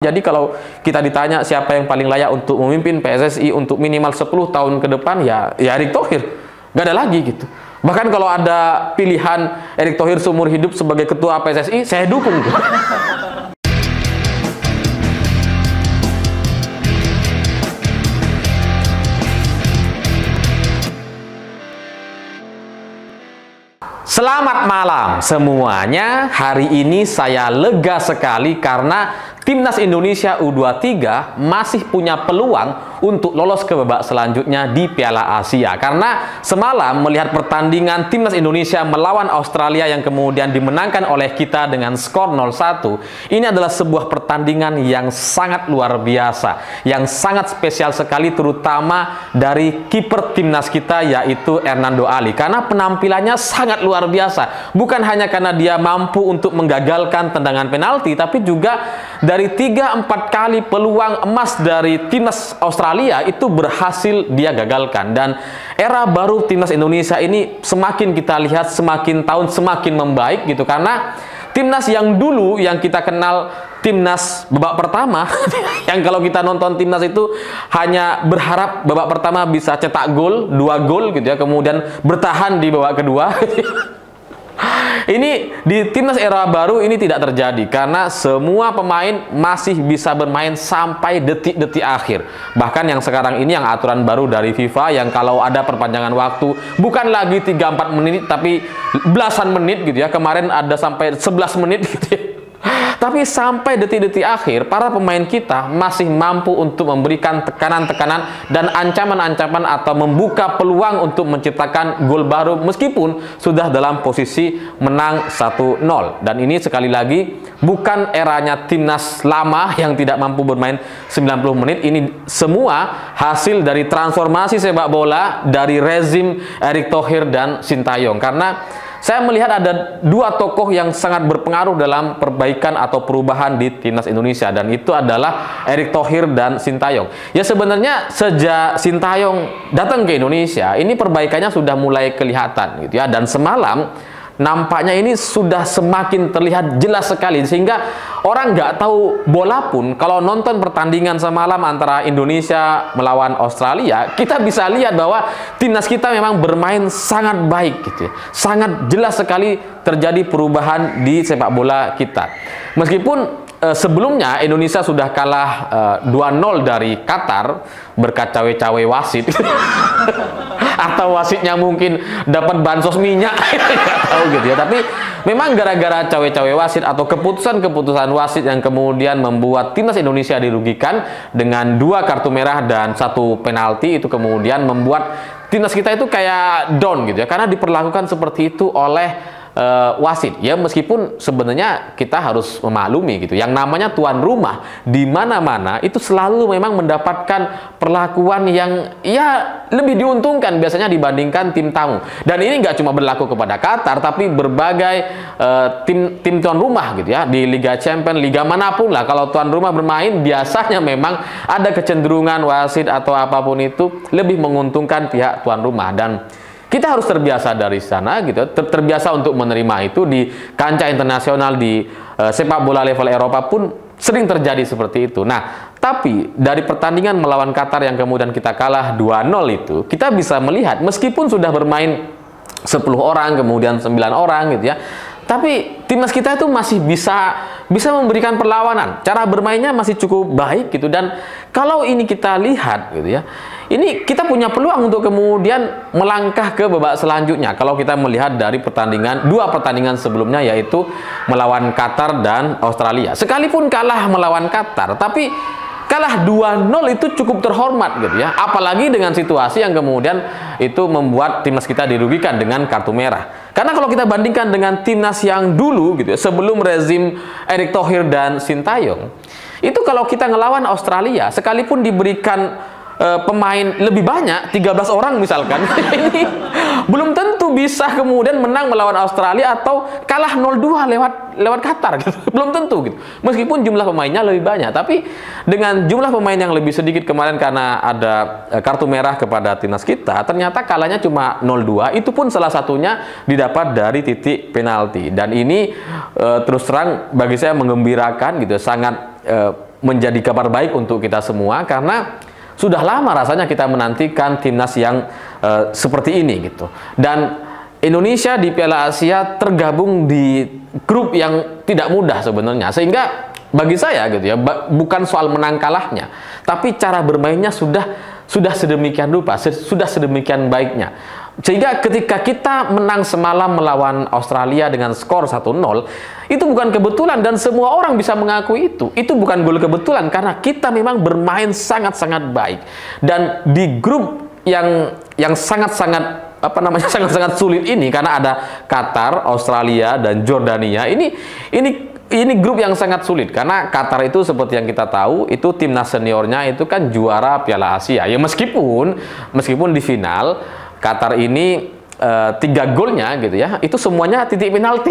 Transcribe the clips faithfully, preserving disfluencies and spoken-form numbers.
Jadi kalau kita ditanya siapa yang paling layak untuk memimpin P S S I untuk minimal sepuluh tahun ke depan, ya ya Erick Thohir. Nggak ada lagi gitu. Bahkan kalau ada pilihan Erick Thohir seumur hidup sebagai ketua P S S I, saya dukung. Selamat malam semuanya. Hari ini saya lega sekali karena Timnas Indonesia U dua puluh tiga masih punya peluang untuk lolos ke babak selanjutnya di Piala Asia. Karena semalam melihat pertandingan Timnas Indonesia melawan Australia yang kemudian dimenangkan oleh kita dengan skor nol satu. Ini adalah sebuah pertandingan yang sangat luar biasa, yang sangat spesial sekali, terutama dari kiper Timnas kita yaitu Hernando Ali. Karena penampilannya sangat luar biasa. Bukan hanya karena dia mampu untuk menggagalkan tendangan penalti, tapi juga dari tiga empat kali peluang emas dari Timnas Australia itu berhasil dia gagalkan. Dan era baru Timnas Indonesia ini semakin kita lihat semakin tahun semakin membaik gitu, karena Timnas yang dulu yang kita kenal Timnas babak pertama yang kalau kita nonton Timnas itu hanya berharap babak pertama bisa cetak gol, dua gol gitu ya, kemudian bertahan di babak kedua. Ini di Timnas era baru ini tidak terjadi karena semua pemain masih bisa bermain sampai detik-detik akhir. Bahkan yang sekarang ini yang aturan baru dari FIFA yang kalau ada perpanjangan waktu bukan lagi tiga empat menit tapi belasan menit gitu ya. Kemarin ada sampai sebelas menit gitu ya. Tapi sampai detik-detik akhir para pemain kita masih mampu untuk memberikan tekanan-tekanan dan ancaman-ancaman atau membuka peluang untuk menciptakan gol baru meskipun sudah dalam posisi menang satu nol. Dan ini sekali lagi bukan eranya Timnas lama yang tidak mampu bermain sembilan puluh menit. Ini semua hasil dari transformasi sepak bola dari rezim Erick Thohir dan Sintayong. Karena saya melihat ada dua tokoh yang sangat berpengaruh dalam perbaikan atau perubahan di Timnas Indonesia, dan itu adalah Erick Thohir dan Sintayong. Ya sebenarnya sejak Sintayong datang ke Indonesia, ini perbaikannya sudah mulai kelihatan gitu ya, dan semalam nampaknya ini sudah semakin terlihat jelas sekali sehingga orang nggak tahu bola pun kalau nonton pertandingan semalam antara Indonesia melawan Australia, kita bisa lihat bahwa timnas kita memang bermain sangat baik gitu ya. Sangat jelas sekali terjadi perubahan di sepak bola kita. Meskipun Uh, sebelumnya Indonesia sudah kalah uh, dua nol dari Qatar berkat cawe-cawe wasit atau wasitnya mungkin dapat bansos minyak, nggak tahu gitu ya. Tapi memang gara-gara cawe-cawe wasit atau keputusan-keputusan wasit yang kemudian membuat Timnas Indonesia dirugikan dengan dua kartu merah dan satu penalti, itu kemudian membuat Timnas kita itu kayak down gitu ya, karena diperlakukan seperti itu oleh Uh, wasit ya. Meskipun sebenarnya kita harus memaklumi gitu, yang namanya tuan rumah di mana-mana itu selalu memang mendapatkan perlakuan yang ya lebih diuntungkan biasanya dibandingkan tim tamu. Dan ini nggak cuma berlaku kepada Qatar, tapi berbagai uh, tim tim tuan rumah gitu ya, di Liga Champions, liga manapun lah, kalau tuan rumah bermain biasanya memang ada kecenderungan wasit atau apapun itu lebih menguntungkan pihak tuan rumah. Dan kita harus terbiasa dari sana gitu, ter terbiasa untuk menerima itu. Di kancah internasional, di uh, sepak bola level Eropa pun sering terjadi seperti itu. Nah, tapi dari pertandingan melawan Qatar yang kemudian kita kalah dua nol itu, kita bisa melihat meskipun sudah bermain sepuluh orang, kemudian sembilan orang gitu ya, tapi timnas kita itu masih bisa bisa memberikan perlawanan. Cara bermainnya masih cukup baik gitu. Dan kalau ini kita lihat gitu ya, ini kita punya peluang untuk kemudian melangkah ke babak selanjutnya. Kalau kita melihat dari pertandingan, dua pertandingan sebelumnya, yaitu melawan Qatar dan Australia. Sekalipun kalah melawan Qatar, tapi kalah dua nol itu cukup terhormat gitu ya. Apalagi dengan situasi yang kemudian itu membuat timnas kita dirugikan dengan kartu merah. Karena kalau kita bandingkan dengan timnas yang dulu gitu ya, sebelum rezim Erick Thohir dan Sintayong, itu kalau kita ngelawan Australia, sekalipun diberikan uh, pemain lebih banyak, tiga belas orang misalkan, ini belum tentu bisa kemudian menang melawan Australia atau kalah nol dua lewat lewat Qatar gitu. Belum tentu gitu. Meskipun jumlah pemainnya lebih banyak, tapi dengan jumlah pemain yang lebih sedikit kemarin karena ada uh, kartu merah kepada timnas kita, ternyata kalahnya cuma nol dua. Itu pun salah satunya didapat dari titik penalti. Dan ini uh, terus terang bagi saya menggembirakan gitu, sangat uh, menjadi kabar baik untuk kita semua, karena sudah lama rasanya kita menantikan timnas yang uh, seperti ini gitu. Dan Indonesia di Piala Asia tergabung di grup yang tidak mudah sebenarnya, sehingga bagi saya gitu ya, bukan soal menang kalahnya, tapi cara bermainnya sudah sudah sedemikian rupa, sudah sedemikian baiknya. Sehingga ketika kita menang semalam melawan Australia dengan skor satu nol, itu bukan kebetulan dan semua orang bisa mengakui itu. Itu bukan gol kebetulan, karena kita memang bermain sangat-sangat baik. Dan di grup yang yang sangat-sangat apa namanya sangat-sangat sulit ini, karena ada Qatar, Australia dan Jordania. Ini ini ini grup yang sangat sulit, karena Qatar itu seperti yang kita tahu, itu timnas seniornya itu kan juara Piala Asia. Ya meskipun meskipun di final Qatar ini uh, tiga golnya gitu ya, itu semuanya titik penalti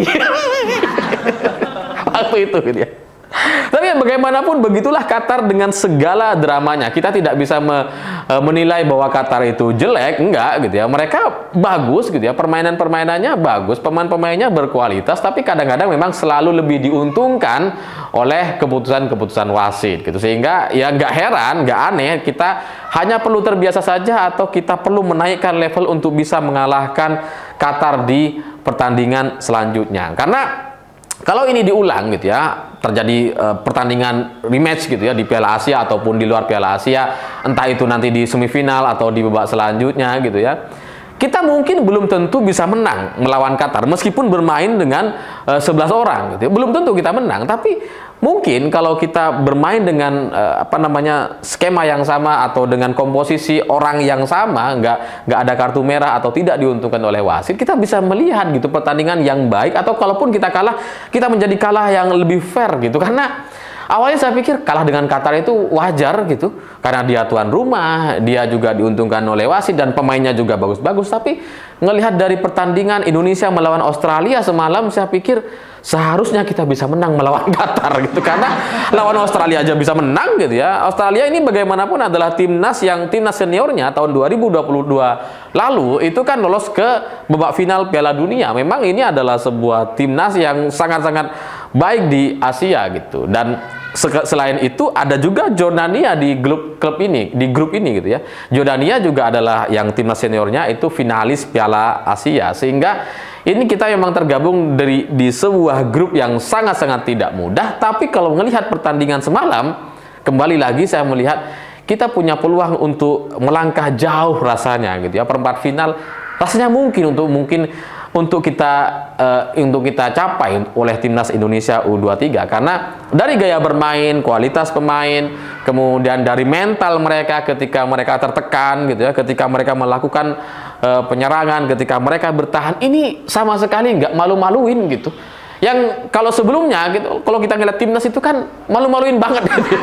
waktu itu gitu ya. Tapi bagaimanapun begitulah Qatar dengan segala dramanya. Kita tidak bisa me, e, menilai bahwa Qatar itu jelek, enggak gitu ya. Mereka bagus gitu ya, permainan-permainannya bagus, pemain-pemainnya berkualitas, tapi kadang-kadang memang selalu lebih diuntungkan oleh keputusan-keputusan wasit gitu. Sehingga ya nggak heran, nggak aneh, kita hanya perlu terbiasa saja atau kita perlu menaikkan level untuk bisa mengalahkan Qatar di pertandingan selanjutnya. Karena kalau ini diulang gitu ya, terjadi uh, pertandingan rematch gitu ya di Piala Asia ataupun di luar Piala Asia, entah itu nanti di semifinal atau di babak selanjutnya gitu ya, kita mungkin belum tentu bisa menang melawan Qatar meskipun bermain dengan uh, sebelas orang gitu ya. Belum tentu kita menang, tapi mungkin kalau kita bermain dengan uh, apa namanya skema yang sama atau dengan komposisi orang yang sama, nggak nggak ada kartu merah atau tidak diuntungkan oleh wasit, kita bisa melihat gitu pertandingan yang baik, atau kalaupun kita kalah, kita menjadi kalah yang lebih fair gitu. Karena awalnya saya pikir kalah dengan Qatar itu wajar gitu, karena dia tuan rumah, dia juga diuntungkan oleh wasit dan pemainnya juga bagus-bagus. Tapi ngelihat dari pertandingan Indonesia melawan Australia semalam, saya pikir seharusnya kita bisa menang melawan Qatar gitu, karena lawan Australia aja bisa menang gitu ya. Australia ini bagaimanapun adalah timnas yang timnas seniornya tahun dua ribu dua puluh dua lalu itu kan lolos ke babak final Piala Dunia. Memang ini adalah sebuah timnas yang sangat-sangat baik di Asia gitu. Dan selain itu ada juga Jordania di grup klub ini, di grup ini gitu ya. Jordania juga adalah yang timnas seniornya itu finalis Piala Asia, sehingga ini kita memang tergabung dari di sebuah grup yang sangat-sangat tidak mudah. Tapi kalau melihat pertandingan semalam, kembali lagi saya melihat kita punya peluang untuk melangkah jauh rasanya gitu ya. Perempat final rasanya mungkin untuk mungkin untuk kita uh, untuk kita capai oleh timnas Indonesia U dua puluh tiga, karena dari gaya bermain, kualitas pemain, kemudian dari mental mereka ketika mereka tertekan gitu ya, ketika mereka melakukan uh, penyerangan, ketika mereka bertahan, ini sama sekali nggak malu-maluin gitu. Yang kalau sebelumnya gitu, kalau kita ngeliat timnas itu kan malu-maluin banget gitu.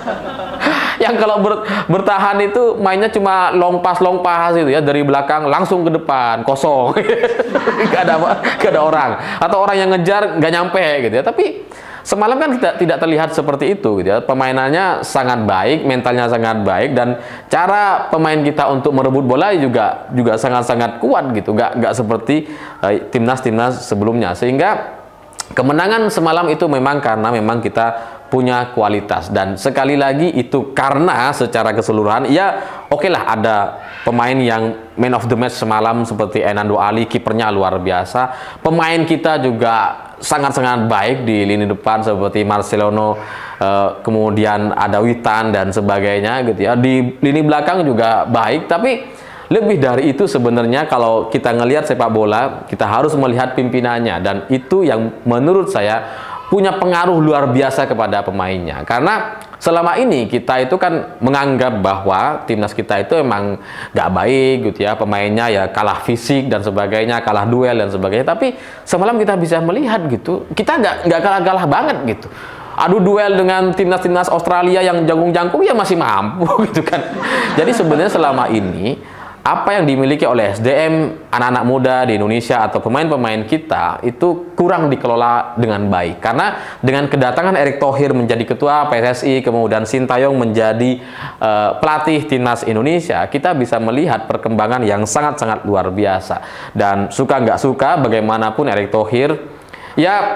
Yang kalau ber, bertahan itu mainnya cuma long pass long pass gitu ya, dari belakang langsung ke depan kosong. Gak ada gak ada orang, atau orang yang ngejar nggak nyampe gitu ya. Tapi semalam kan tidak tidak terlihat seperti itu gitu ya. Pemainannya sangat baik, mentalnya sangat baik, dan cara pemain kita untuk merebut bola juga juga sangat-sangat kuat gitu. Nggak nggak seperti uh, timnas-timnas sebelumnya. Sehingga kemenangan semalam itu memang karena memang kita punya kualitas, dan sekali lagi itu karena secara keseluruhan ya oke okay lah, ada pemain yang man of the match semalam seperti Enando Ali, kipernya luar biasa. Pemain kita juga sangat-sangat baik di lini depan seperti Marcelono, eh, kemudian ada Witan dan sebagainya gitu ya. Di lini belakang juga baik, tapi lebih dari itu sebenarnya kalau kita ngelihat sepak bola, kita harus melihat pimpinannya, dan itu yang menurut saya punya pengaruh luar biasa kepada pemainnya. Karena selama ini kita itu kan menganggap bahwa timnas kita itu emang nggak baik gitu ya, pemainnya ya kalah fisik dan sebagainya, kalah duel dan sebagainya. Tapi semalam kita bisa melihat gitu, kita nggak nggak kalah-kalah banget gitu. Adu duel dengan timnas-timnas Australia yang jangkung-jangkung ya masih mampu gitu kan. Jadi sebenarnya selama ini apa yang dimiliki oleh S D M anak-anak muda di Indonesia atau pemain-pemain kita itu kurang dikelola dengan baik. Karena dengan kedatangan Erick Thohir menjadi ketua P S S I, kemudian Sintayong menjadi uh, pelatih timnas Indonesia, kita bisa melihat perkembangan yang sangat-sangat luar biasa. Dan suka nggak suka bagaimanapun Erick Thohir ya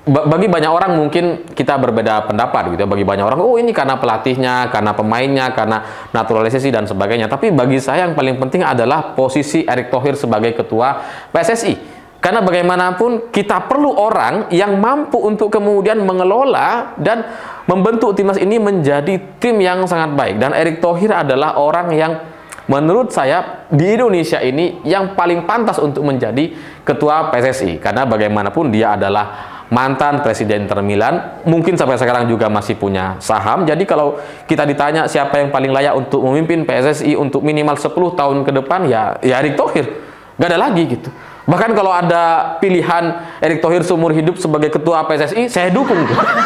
bagi banyak orang mungkin kita berbeda pendapat gitu ya. Bagi banyak orang, oh ini karena pelatihnya, karena pemainnya, karena naturalisasi dan sebagainya. Tapi bagi saya yang paling penting adalah posisi Erick Thohir sebagai ketua P S S I. Karena bagaimanapun kita perlu orang yang mampu untuk kemudian mengelola dan membentuk timnas ini menjadi tim yang sangat baik. Dan Erick Thohir adalah orang yang menurut saya di Indonesia ini yang paling pantas untuk menjadi ketua P S S I. Karena bagaimanapun dia adalah mantan presiden Inter Milan, mungkin sampai sekarang juga masih punya saham. Jadi kalau kita ditanya siapa yang paling layak untuk memimpin P S S I untuk minimal sepuluh tahun ke depan, ya, ya Erick Thohir. Nggak ada lagi gitu. Bahkan kalau ada pilihan Erick Thohir seumur hidup sebagai ketua P S S I, saya dukung.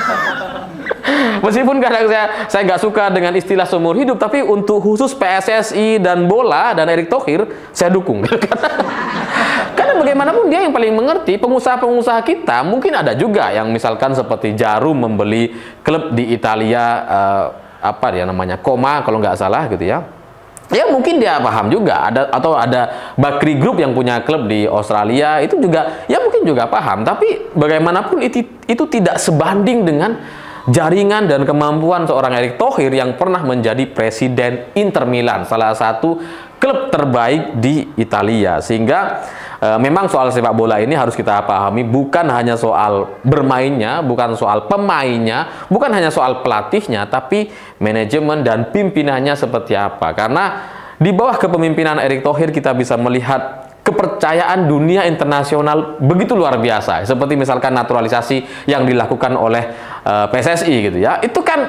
Meskipun kadang saya saya nggak suka dengan istilah seumur hidup, tapi untuk khusus P S S I dan bola dan Erick Thohir, saya dukung. Karena bagaimanapun dia yang paling mengerti. Pengusaha-pengusaha kita mungkin ada juga yang misalkan seperti Jarum membeli klub di Italia, uh, apa dia namanya, Coma kalau nggak salah gitu ya. Ya mungkin dia paham juga, ada atau ada Bakri Group yang punya klub di Australia, itu juga ya mungkin juga paham. Tapi bagaimanapun itu itu tidak sebanding dengan jaringan dan kemampuan seorang Erick Thohir yang pernah menjadi presiden Inter Milan, salah satu klub terbaik di Italia. Sehingga e, memang soal sepak bola ini harus kita pahami bukan hanya soal bermainnya, bukan soal pemainnya, bukan hanya soal pelatihnya, tapi manajemen dan pimpinannya seperti apa. Karena di bawah kepemimpinan Erick Thohir kita bisa melihat kepercayaan dunia internasional begitu luar biasa. Seperti misalkan naturalisasi yang dilakukan oleh uh, P S S I gitu ya. Itu kan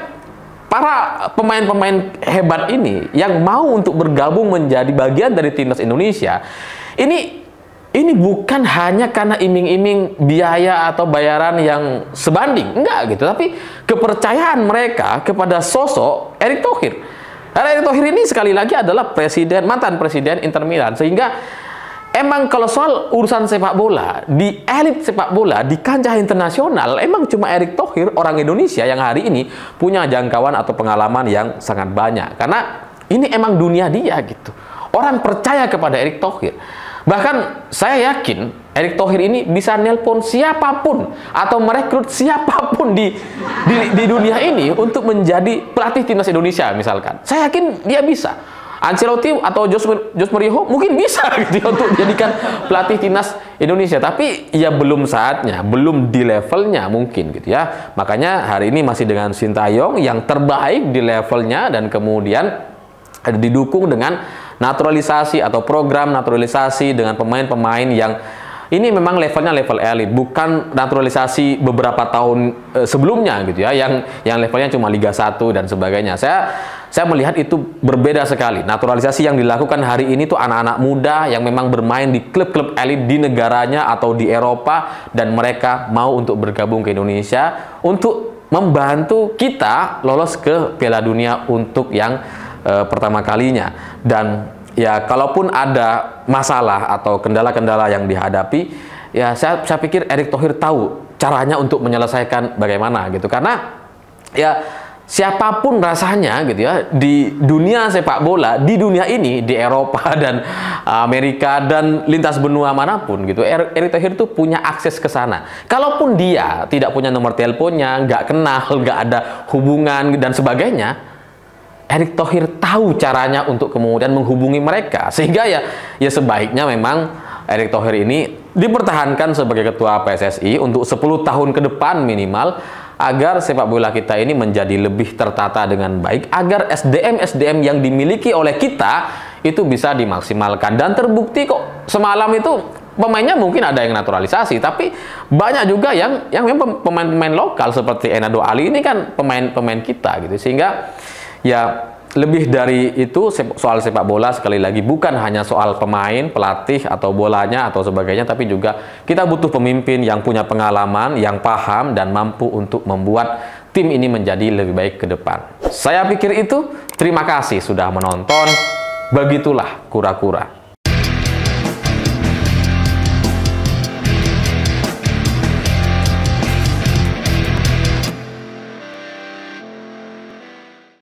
para pemain-pemain hebat ini yang mau untuk bergabung menjadi bagian dari timnas Indonesia. Ini ini bukan hanya karena iming-iming biaya atau bayaran yang sebanding, enggak gitu, tapi kepercayaan mereka kepada sosok Erick Thohir. Karena Erick Thohir ini sekali lagi adalah presiden, mantan presiden Inter Milan, sehingga emang kalau soal urusan sepak bola, di elit sepak bola, di kancah internasional, emang cuma Erick Thohir, orang Indonesia yang hari ini punya jangkauan atau pengalaman yang sangat banyak. Karena ini emang dunia dia gitu. Orang percaya kepada Erick Thohir. Bahkan saya yakin Erick Thohir ini bisa nelpon siapapun atau merekrut siapapun di, di, di dunia ini untuk menjadi pelatih timnas Indonesia misalkan. Saya yakin dia bisa. Ancelotti atau Jose Mourinho mungkin bisa gitu ya, untuk dijadikan pelatih timnas Indonesia, tapi ya belum saatnya, belum di levelnya mungkin gitu ya. Makanya hari ini masih dengan Sintayong yang terbaik di levelnya dan kemudian didukung dengan naturalisasi atau program naturalisasi dengan pemain-pemain yang ini memang levelnya level elit, bukan naturalisasi beberapa tahun e, sebelumnya gitu ya, yang yang levelnya cuma Liga satu dan sebagainya. Saya saya melihat itu berbeda sekali. Naturalisasi yang dilakukan hari ini tuh anak-anak muda yang memang bermain di klub-klub elit di negaranya atau di Eropa, dan mereka mau untuk bergabung ke Indonesia untuk membantu kita lolos ke Piala Dunia untuk yang e, pertama kalinya. Dan ya, kalaupun ada masalah atau kendala-kendala yang dihadapi, ya saya, saya pikir Erick Thohir tahu caranya untuk menyelesaikan bagaimana gitu. Karena ya siapapun rasanya gitu ya di dunia sepak bola, di dunia ini, di Eropa dan Amerika dan lintas benua manapun gitu, Erick Thohir itu punya akses ke sana. Kalaupun dia tidak punya nomor teleponnya, nggak kenal, nggak ada hubungan dan sebagainya, Erick Thohir tahu caranya untuk kemudian menghubungi mereka. Sehingga ya ya sebaiknya memang Erick Thohir ini dipertahankan sebagai ketua P S S I untuk sepuluh tahun ke depan minimal, agar sepak bola kita ini menjadi lebih tertata dengan baik, agar S D M S D M yang dimiliki oleh kita itu bisa dimaksimalkan. Dan terbukti kok semalam itu pemainnya mungkin ada yang naturalisasi, tapi banyak juga yang yang memang pemain-pemain lokal seperti Enado Ali ini kan pemain-pemain kita gitu. Sehingga ya lebih dari itu soal sepak bola sekali lagi bukan hanya soal pemain, pelatih atau bolanya atau sebagainya, tapi juga kita butuh pemimpin yang punya pengalaman, yang paham dan mampu untuk membuat tim ini menjadi lebih baik ke depan. Saya pikir itu. Terima kasih sudah menonton. Begitulah kura-kura.